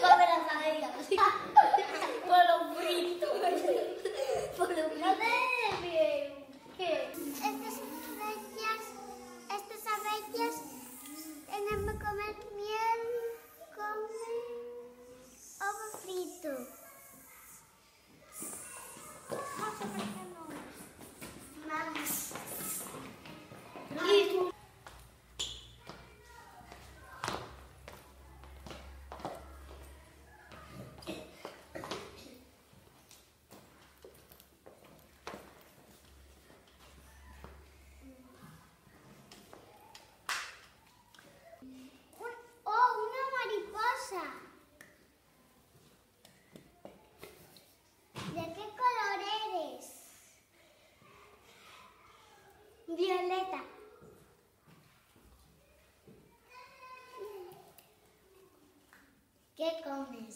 Come las abejas. Por lo frito. Por lo frito. ¿Qué? Estas abejas tienen que comer miel, comen ovo frito. No sé por qué no. Mamá. ¿De qué color eres? Violeta. ¿Qué comes?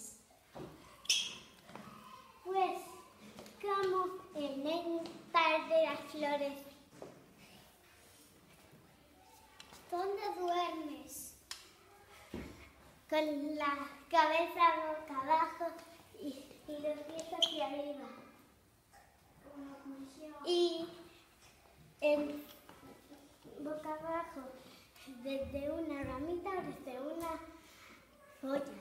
Pues como el néctar de las flores. ¿Dónde duermes? Con la cabeza boca abajo y los pies hacia arriba. Y en boca abajo, desde una ramita o desde una joya.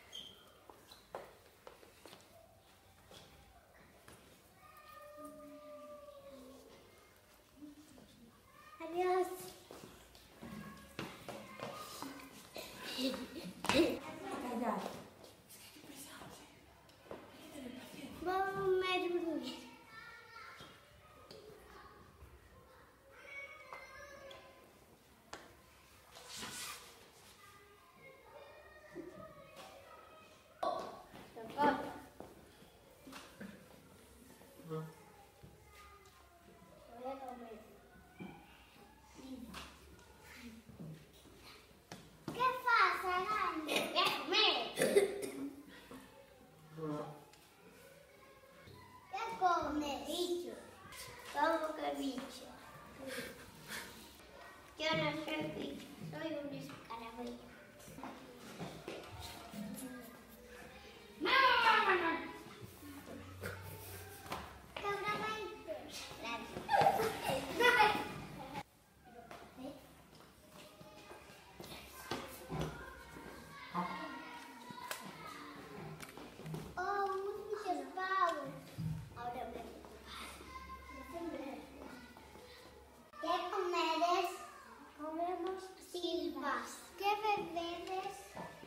Adiós. Vamos a dormir. Voy a comer. ¿Qué pasa, Dani? Voy a comer. ¿Qué comes? Bicho. ¿Cómo que bicho? Yo no soy bicho, soy un escarabajo. ¿Qué bebes?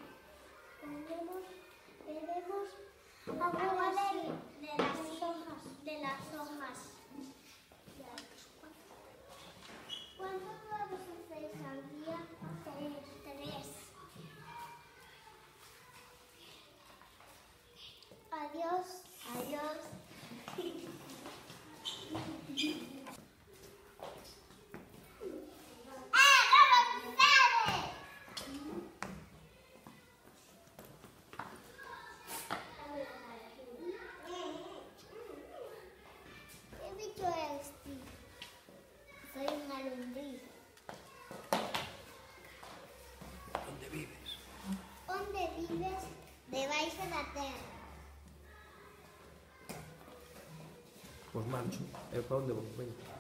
Bebemos agua de las hojas. ¿Cuántos huevos hacéis al día? 3. Adiós. Adiós. Soy una lombriz. ¿Dónde vives? ¿Dónde vives? Debaixo da terra. Pues marcho. ¿Para dónde vos? Venga.